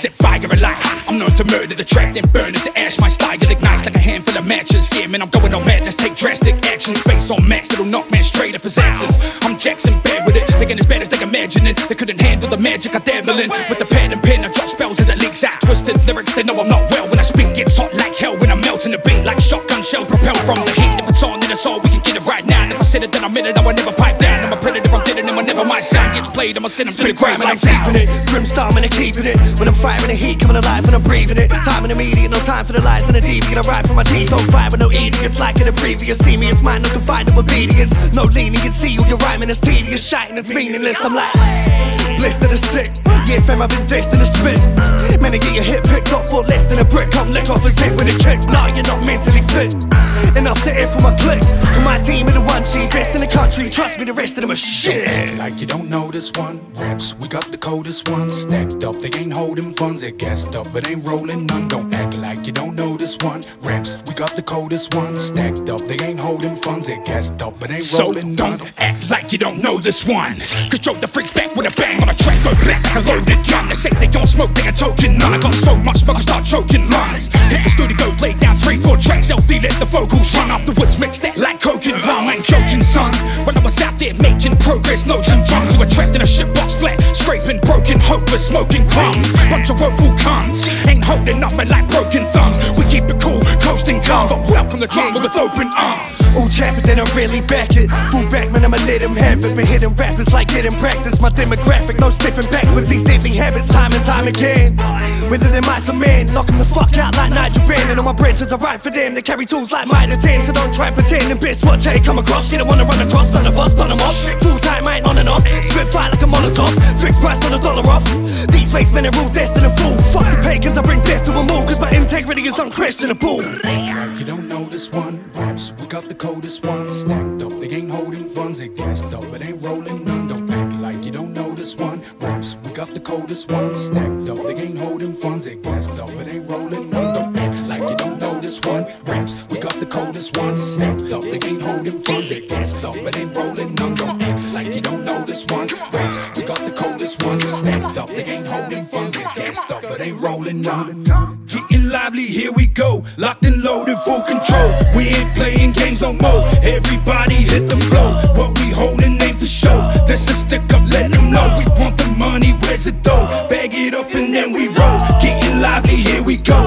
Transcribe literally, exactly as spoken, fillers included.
set fire alight. I'm known to murder the track, then burn it to ash. My style ignites like a handful of matches. Yeah, man, I'm going on madness, take drastic action. Face on max, that'll knock man straight off his axis. I'm Jackson, bad with it, thinking as bad as they can imagine it. They couldn't handle the magic I dabble in. With the pad and pen, I drop spells as it leaks out. Twisted lyrics, they know I'm not well. When I spit, gets hot like hell. When I'm melting the beat like shotgun shells propelled from the heat. If it's on, then it's all, we can get it right now. And if I said it, then I meant it, I will never pipe down. I'm a predator, I'm dead, and whenever my sound gets played, I'ma send them to the ground. I'm keeping it, grim storm and I'm keeping it. When I'm firing the heat, coming alive and I'm breathing it. Time and immediate, no time for the lies and the deviant. I ride for my teeth, no fire with no idiots. Like in the previous, see me, it's mine, no confined to obedience. No lenient, see you, you're rhyming, it's tedious. Shouting, it's meaningless, I'm like bliss to the sick. Yeah fam, I've been dished in the spit. Man, I get your hit picked up for less than a brick. Come lick off his hit with a kick. Nah, you're not mentally fit enough to air for my click. And my team are the one G best in the country. Trust me, the rest of them are shit. Act like you don't know this one. Raps, we got the coldest one. Stacked up, they ain't holding funds. They're gassed up, but ain't rolling none. Don't act like you don't know this one. Raps, we got the coldest one. Stacked up, they ain't holding funds. They're gassed up, but ain't rolling none. So don't act like you don't know this one. Cause Joe the freaks back with a bang on a track. Go black like a loaded gun. They say they don't smoke, they ain't token none. I got so much smoke, I start choking lungs. Hit the studio, play down three, four tracks. L C, let the vocals run. Afterwards, mix that like coke and rum. I ain't joking, son. When I was out there making progress, loads and funds. You attracting a shitbox flat, scraping, broken, hopeless, smoking crumbs. Bunch of woeful cunts, ain't holding nothing like broken thumbs. We keep it cool, coasting calm, but welcome the jungle with open arms. All chat, but then I really back it. Full back, man, I'ma let him have it. Been hitting rappers like getting practice. My demographic, no stepping backwards. These deadly habits, time and time again. Whether they're mice or men, knock them the fuck out like Nigel Ben. And all my bridges are right for them. They carry tools like Mitre ten, so don't try pretend. And bitch, what Jay come across, you don't wanna run across. None of us, done them off. Full time, ain't on and off. Spit fire like a Molotov. Fixed price, not a dollar off. These fakes, men are all destined to fall. Fuck the pagans, I bring death to them all. Cause my integrity is unquestionable. Like you don't know this one. Raps, we got the coldest one. Stacked up, they ain't holding funds. They gassed up, but ain't rolling none. Don't act like you don't know this one. Raps, we got the coldest one. Stacked up, they ain't holding funds. They gassed up, but ain't rolling none. Don't act like you don't know this one. Raps, we got the coldest ones. Stacked up, they ain't holding funds. They gassed up, but ain't rolling none. Don't act like you don't know this one. Raps, we got the coldest ones. Stacked up, they ain't holding funds. They gassed up, but ain't rolling none. Getting lively, here we go. Locked and loaded, full control. We ain't playing games no more. Everybody hit the flow. What we holding ain't for show. This is stick up, let them know. We want the money, where's it though? Bag it up and then we roll. Getting lively, here we go.